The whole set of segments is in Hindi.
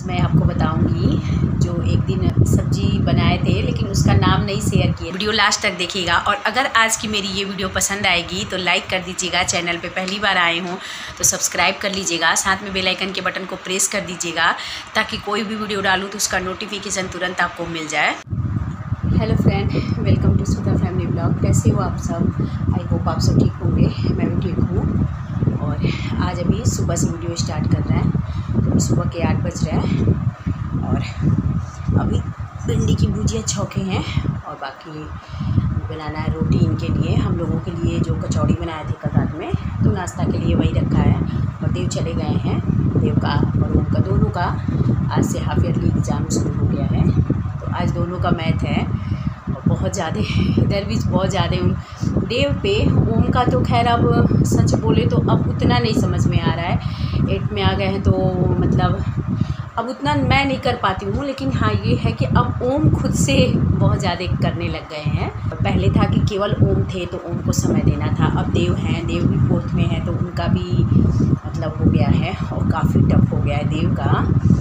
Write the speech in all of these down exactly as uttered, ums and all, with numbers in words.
आज मैं आपको बताऊंगी जो एक दिन सब्जी बनाए थे लेकिन उसका नाम नहीं शेयर किया। वीडियो लास्ट तक देखिएगा और अगर आज की मेरी ये वीडियो पसंद आएगी तो लाइक कर दीजिएगा। चैनल पे पहली बार आए हों तो सब्सक्राइब कर लीजिएगा, साथ में बेल आइकन के बटन को प्रेस कर दीजिएगा ताकि कोई भी वीडियो डालूँ तो उसका नोटिफिकेशन तुरंत आपको मिल जाए। Hello friend, welcome to Sudha family blog. कैसे हो आप सब? आई होप आप सब ठीक होंगे, मैं भी ठीक हूँ। और आज अभी सुबह से वीडियो स्टार्ट कर रहे हैं। तो सुबह के आठ बज रहे हैं और अभी भिंडी की भुजिया छौके हैं और बाकी बनाना है रोटी इनके लिए। हम लोगों के लिए जो कचौड़ी बनाए थे कल रात में तो नाश्ता के लिए वही रखा है। और देव चले गए हैं, देव का और उनका दोनों का आज से हाफ ईयरली एग्ज़ाम शुरू हो गया है। तो आज दोनों का मैथ है और बहुत ज़्यादा इधर भी बहुत ज़्यादा देव पे। ओम का तो खैर अब सच बोले तो अब उतना नहीं समझ में आ रहा है, एट में आ गए हैं तो मतलब अब उतना मैं नहीं कर पाती हूँ। लेकिन हाँ ये है कि अब ओम खुद से बहुत ज़्यादा करने लग गए हैं। पहले था कि केवल ओम थे तो ओम को समय देना था, अब देव हैं, देव भी फोर्थ में है तो उनका भी मतलब हो गया है और काफ़ी टफ हो गया है देव का।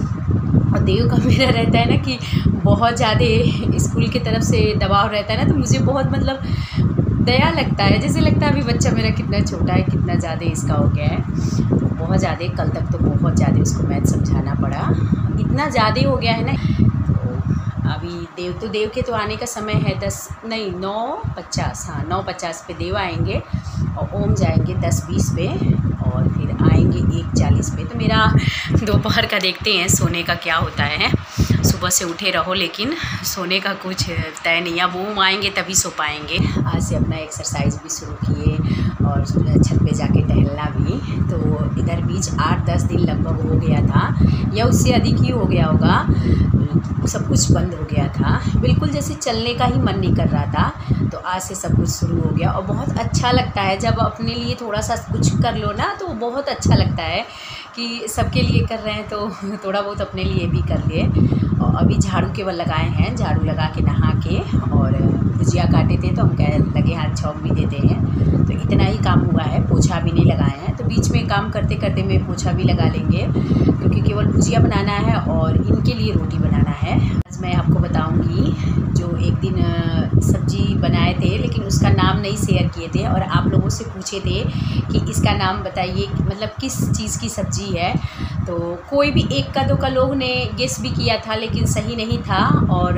और देव का मेरा रहता है ना कि बहुत ज़्यादा स्कूल की तरफ से दबाव रहता है ना, तो मुझे बहुत मतलब दया लगता है। जैसे लगता है अभी बच्चा मेरा कितना छोटा है, कितना ज़्यादा इसका हो गया है। तो बहुत ज़्यादा कल तक तो बहुत ज़्यादा उसको मैथ समझाना पड़ा, इतना ज़्यादा हो गया है ना। तो अभी देव तो देव के तो आने का समय है दस नहीं नौ पचास हाँ नौ पचास पे देव आएंगे और ओम जाएंगे दस बीस पे और फिर आएंगे एक चालीस पे। तो मेरा दोपहर का देखते हैं सोने का क्या होता है। सुबह से उठे रहो लेकिन सोने का कुछ तय नहीं है। वो आएंगे तभी सो पाएंगे। आज से अपना एक्सरसाइज भी शुरू किए और छत पे जाके टहलना भी। तो इधर बीच आठ दस दिन लगभग हो गया था या उससे अधिक ही हो गया होगा, सब कुछ बंद हो गया था, बिल्कुल जैसे चलने का ही मन नहीं कर रहा था। तो आज से सब कुछ शुरू हो गया और बहुत अच्छा लगता है जब अपने लिए थोड़ा सा कुछ कर लो ना, तो बहुत अच्छा लगता है कि सबके लिए कर रहे हैं तो थोड़ा बहुत अपने लिए भी कर लिए। और अभी झाड़ू केवल लगाए हैं, झाड़ू लगा के नहा के और भुजिया काटे थे तो हम कह लगे हाथ छौंक भी देते हैं। तो इतना ही काम हुआ है, पोछा भी नहीं लगाए हैं। तो बीच में काम करते करते में पोछा भी लगा लेंगे क्योंकि केवल भुजिया बनाना है और इनके लिए रोटी बनाना है। आज मैं आपको बताऊंगी जो एक दिन सब्जी बनाए थे लेकिन उसका नाम नहीं शेयर किए थे और आप लोगों से पूछे थे कि इसका नाम बताइए, मतलब किस चीज़ की सब्जी है। तो कोई भी एक का दो का लोग ने गेस भी किया था लेकिन सही नहीं था। और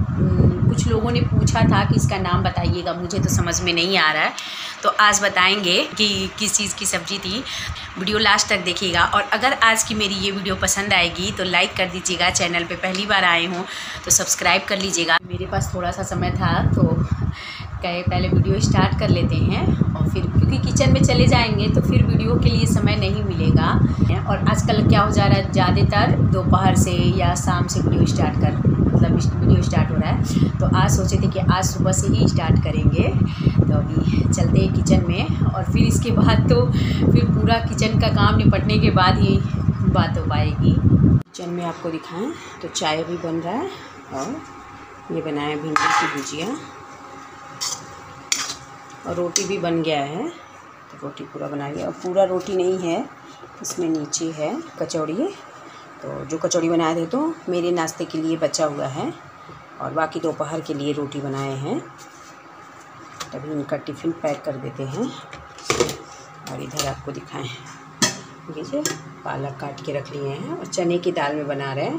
कुछ लोगों ने पूछा था कि इसका नाम बताइएगा, मुझे तो समझ में नहीं आ रहा है। तो आज बताएंगे कि किस चीज़ की सब्ज़ी थी। वीडियो लास्ट तक देखिएगा और अगर आज की मेरी ये वीडियो पसंद आएगी तो लाइक कर दीजिएगा। चैनल पे पहली बार आए हों तो सब्सक्राइब कर लीजिएगा। मेरे पास थोड़ा सा समय था तो कहे पहले वीडियो स्टार्ट कर लेते हैं और फिर क्योंकि किचन में चले जाएंगे तो फिर वीडियो के लिए समय नहीं मिलेगा। और आजकल क्या हो जा रहा है, ज़्यादातर दोपहर से या शाम से वीडियो स्टार्ट कर मतलब वीडियो स्टार्ट हो रहा है। तो आज सोचे थे कि आज सुबह से ही स्टार्ट करेंगे। तो अभी चलते हैं किचन में और फिर इसके बाद तो फिर पूरा किचन का काम निपटने के बाद ही बात हो पाएगी। किचन में आपको दिखाएं तो चाय भी बन रहा है और ये बनाया भिंडी की भुजिया और रोटी भी बन गया है। तो रोटी पूरा बना लिया और पूरा रोटी नहीं है, इसमें नीचे है कचौड़ी। तो जो कचौड़ी बनाए थे तो मेरे नाश्ते के लिए बचा हुआ है और बाकी दोपहर के लिए रोटी बनाए हैं। तभी इनका टिफ़िन पैक कर देते हैं। और इधर आपको दिखाएं, देखिए पालक काट के रख लिए हैं और चने की दाल में बना रहे हैं।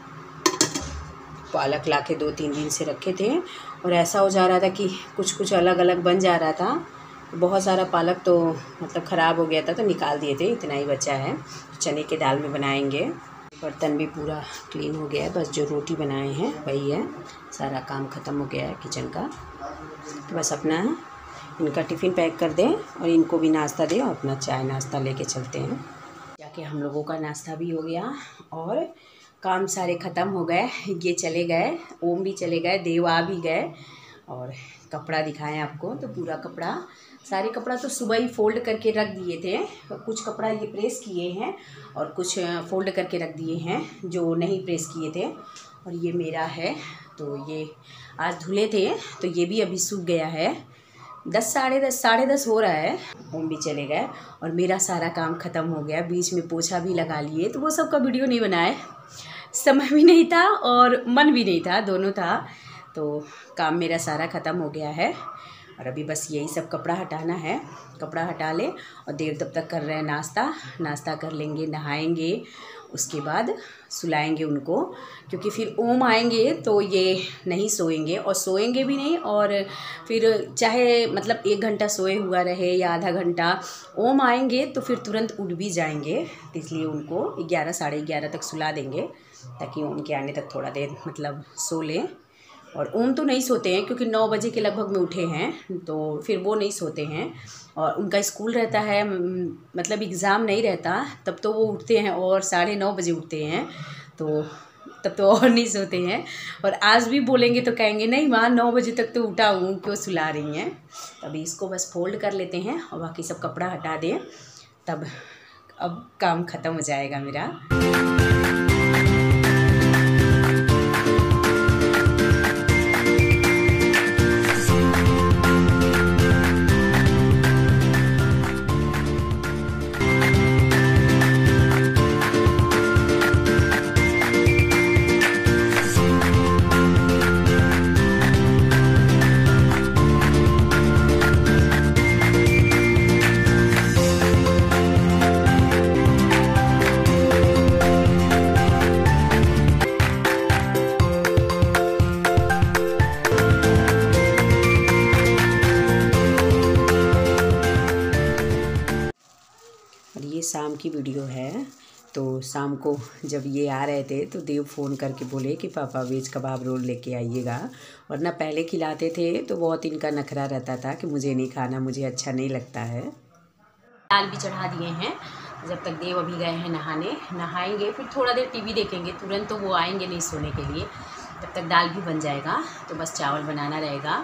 पालक लाके दो तीन दिन से रखे थे और ऐसा हो जा रहा था कि कुछ कुछ अलग अलग बन जा रहा था। बहुत सारा पालक तो मतलब ख़राब हो गया था तो निकाल दिए थे, इतना ही बचा है। चने की दाल में बनाएंगे। बर्तन भी पूरा क्लीन हो गया है, बस जो रोटी बनाए हैं वही है। सारा काम ख़त्म हो गया है किचन का। तो बस अपना इनका टिफ़िन पैक कर दें और इनको भी नाश्ता दें और अपना चाय नाश्ता लेके चलते हैं। जाके हम लोगों का नाश्ता भी हो गया और काम सारे ख़त्म हो गए। ये चले गए, ओम भी चले गए, देव आ भी गए। और कपड़ा दिखाएं आपको तो पूरा कपड़ा, सारे कपड़ा तो सुबह ही फ़ोल्ड करके रख दिए थे। कुछ कपड़ा ये प्रेस किए हैं और कुछ फ़ोल्ड करके रख दिए हैं जो नहीं प्रेस किए थे। और ये मेरा है तो ये आज धुले थे तो ये भी अभी सूख गया है। दस साढ़े दस साढ़े दस हो रहा है। ओम भी चले गए और मेरा सारा काम ख़त्म हो गया। बीच में पोछा भी लगा लिए तो वो सब का वीडियो नहीं बनाए समय भी नहीं था और मन भी नहीं था, दोनों था। तो काम मेरा सारा ख़त्म हो गया है और अभी बस यही सब कपड़ा हटाना है। कपड़ा हटा लें और देव तब तक कर रहे हैं नाश्ता। नाश्ता कर लेंगे, नहाएंगे, उसके बाद सुलाएंगे उनको, क्योंकि फिर ओम आएंगे तो ये नहीं सोएंगे और सोएंगे भी नहीं। और फिर चाहे मतलब एक घंटा सोए हुआ रहे या आधा घंटा, ओम आएंगे तो फिर तुरंत उठ भी जाएंगे। तो इसलिए उनको ग्यारह साढ़े ग्यारह तक सुला देंगे ताकि ओम के आने तक थोड़ा देर मतलब सो लें। और ओम तो नहीं सोते हैं क्योंकि नौ बजे के लगभग में उठे हैं, तो फिर वो नहीं सोते हैं। और उनका स्कूल रहता है, मतलब एग्ज़ाम नहीं रहता तब तो वो उठते हैं और साढ़े नौ बजे उठते हैं, तो तब तो और नहीं सोते हैं। और आज भी बोलेंगे तो कहेंगे नहीं माँ नौ बजे तक तो उठा हूँ, क्यों सुला रही हैं। अभी इसको बस फोल्ड कर लेते हैं और बाकी सब कपड़ा हटा दें, तब अब काम ख़त्म हो जाएगा मेरा। ये शाम की वीडियो है। तो शाम को जब ये आ रहे थे तो देव फ़ोन करके बोले कि पापा वेज कबाब रोल लेके आइएगा, वरना पहले खिलाते थे तो बहुत इनका नखरा रहता था कि मुझे नहीं खाना, मुझे अच्छा नहीं लगता है। दाल भी चढ़ा दिए हैं, जब तक देव अभी गए हैं नहाने, नहाएंगे फिर थोड़ा देर टीवी देखेंगे, तुरंत तो वो आएंगे नहीं सोने के लिए, तब तक दाल भी बन जाएगा। तो बस चावल बनाना रहेगा।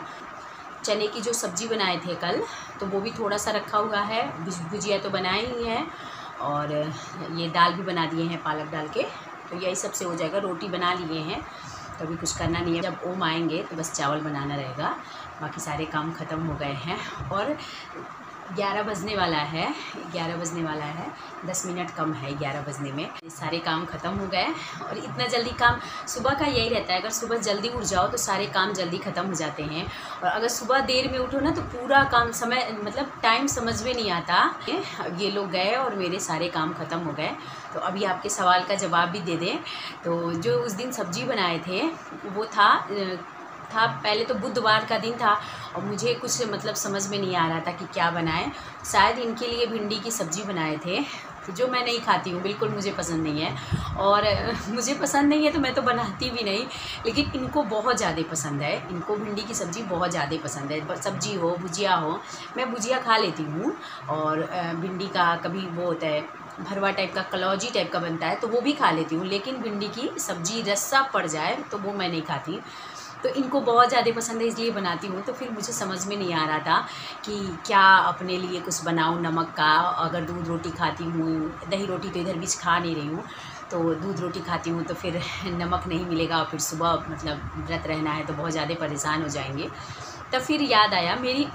चने की जो सब्ज़ी बनाए थे कल, तो वो भी थोड़ा सा रखा हुआ है, भुजिया तो बनाई ही है और ये दाल भी बना दिए हैं पालक डाल के, तो यही सबसे हो जाएगा। रोटी बना लिए हैं तो अभी कुछ करना नहीं है, जब ओम आएंगे तो बस चावल बनाना रहेगा। बाकी सारे काम ख़त्म हो गए हैं और ग्यारह बजने वाला है, ग्यारह बजने वाला है, दस मिनट कम है ग्यारह बजने में। सारे काम ख़त्म हो गए और इतना जल्दी काम सुबह का यही रहता है, अगर सुबह जल्दी उठ जाओ तो सारे काम जल्दी ख़त्म हो जाते हैं। और अगर सुबह देर में उठो ना तो पूरा काम समय मतलब टाइम समझ में नहीं आता। अब ये लोग गए और मेरे सारे काम ख़त्म हो गए। तो अभी आपके सवाल का जवाब भी दे दें, तो जो उस दिन सब्ज़ी बनाए थे वो था था पहले तो बुधवार का दिन था और मुझे कुछ मतलब समझ में नहीं आ रहा था कि क्या बनाएं। शायद इनके लिए भिंडी की सब्ज़ी बनाए थे, तो जो मैं नहीं खाती हूँ, बिल्कुल मुझे पसंद नहीं है और मुझे पसंद नहीं है तो मैं तो बनाती भी नहीं, लेकिन इनको बहुत ज़्यादा पसंद है। इनको भिंडी की सब्ज़ी बहुत ज़्यादा पसंद है, सब्ज़ी हो भुजिया हो, मैं भुजिया खा लेती हूँ। और भिंडी का कभी वो होता है भरवा टाइप का, कलौजी टाइप का बनता है तो वो भी खा लेती हूँ, लेकिन भिंडी की सब्ज़ी रस्सा पड़ जाए तो वो मैं नहीं खाती। तो इनको बहुत ज़्यादा पसंद है इसलिए बनाती हूँ। तो फिर मुझे समझ में नहीं आ रहा था कि क्या अपने लिए कुछ बनाऊँ नमक का। अगर दूध रोटी खाती हूँ, दही रोटी तो इधर बीच खा नहीं रही हूँ, तो दूध रोटी खाती हूँ तो फिर नमक नहीं मिलेगा और फिर सुबह मतलब व्रत रहना है तो बहुत ज़्यादा परेशान हो जाएंगे। तब फिर याद आया, मेरी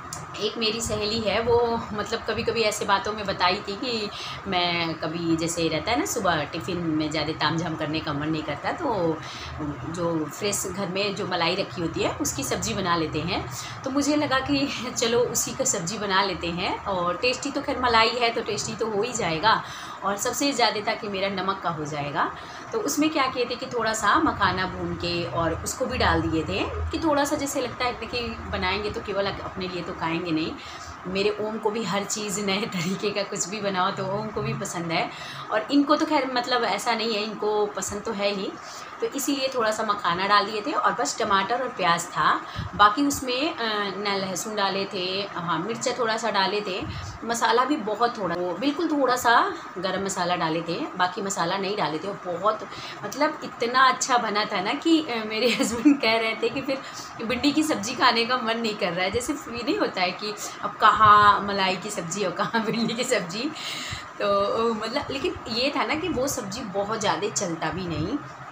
एक मेरी सहेली है, वो मतलब कभी कभी ऐसे बातों में बताई थी कि मैं कभी जैसे रहता है ना सुबह टिफ़िन में ज़्यादा तामझाम करने का मन नहीं करता तो जो फ्रेश घर में जो मलाई रखी होती है उसकी सब्ज़ी बना लेते हैं। तो मुझे लगा कि चलो उसी का सब्ज़ी बना लेते हैं और टेस्टी तो खैर मलाई है तो टेस्टी तो हो ही जाएगा और सबसे ज़्यादा था कि मेरा नमक का हो जाएगा। तो उसमें क्या किए थे कि थोड़ा सा मखाना भून के और उसको भी डाल दिए थे कि थोड़ा सा जैसे लगता है कि बनाएंगे तो केवल अपने लिए तो खाएंगे नहीं, मेरे ओम को भी हर चीज़ नए तरीके का कुछ भी बनाओ तो ओम को भी पसंद है। और इनको तो खैर मतलब ऐसा नहीं है, इनको पसंद तो है ही, तो इसीलिए थोड़ा सा मखाना डाल दिए थे और बस टमाटर और प्याज था। बाकी उसमें न लहसुन डाले थे, हाँ मिर्चा थोड़ा सा डाले थे, मसाला भी बहुत थोड़ा, वो बिल्कुल थोड़ा सा गरम मसाला डाले थे, बाकी मसाला नहीं डाले थे। और बहुत मतलब इतना अच्छा बना था ना कि मेरे हस्बैंड कह रहे थे कि फिर भिंडी की सब्ज़ी खाने का मन नहीं कर रहा है। जैसे फील नहीं होता है कि अब कहाँ मलाई की सब्ज़ी और कहाँ भिंडी की सब्ज़ी, तो मतलब लेकिन ये था ना कि वो सब्ज़ी बहुत ज़्यादा चलता भी नहीं,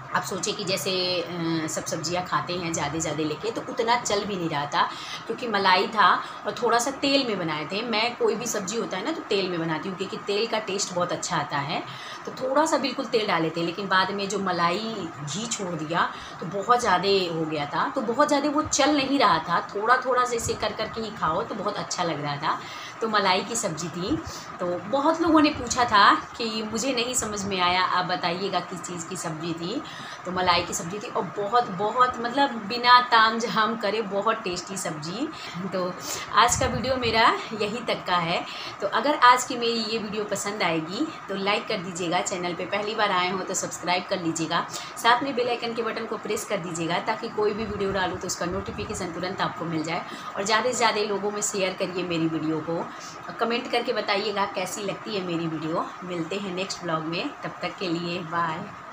आप सोचे कि जैसे सब सब्जियां खाते हैं ज़्यादा ज़्यादा लेके, तो उतना चल भी नहीं रहा था क्योंकि मलाई था और थोड़ा सा तेल में बनाए थे। मैं कोई भी सब्ज़ी होता है ना तो तेल में बनाती हूँ क्योंकि तेल का टेस्ट बहुत अच्छा आता है। तो थोड़ा सा बिल्कुल तेल डाले थे, लेकिन बाद में जो मलाई घी छोड़ दिया तो बहुत ज़्यादा हो गया था, तो बहुत ज़्यादा वो चल नहीं रहा था। थोड़ा थोड़ा जैसे कर कर के ही खाओ तो बहुत अच्छा लग रहा था। तो मलाई की सब्ज़ी थी। तो बहुत लोगों ने पूछा था कि मुझे नहीं समझ में आया, आप बताइएगा किस चीज़ की सब्ज़ी थी। तो मलाई की सब्ज़ी थी और बहुत बहुत मतलब बिना ताम झाम करे बहुत टेस्टी सब्ज़ी। तो आज का वीडियो मेरा यही तक का है। तो अगर आज की मेरी ये वीडियो पसंद आएगी तो लाइक कर दीजिएगा, चैनल पे पहली बार आए हो तो सब्सक्राइब कर लीजिएगा, साथ में बेल आइकन के बटन को प्रेस कर दीजिएगा ताकि कोई भी वीडियो डालूँ तो उसका नोटिफिकेशन तुरंत आपको मिल जाए। और ज़्यादा से ज़्यादा लोगों में शेयर करिए मेरी वीडियो को, कमेंट करके बताइएगा कैसी लगती है मेरी वीडियो। मिलते हैं नेक्स्ट ब्लॉग में, तब तक के लिए बाय।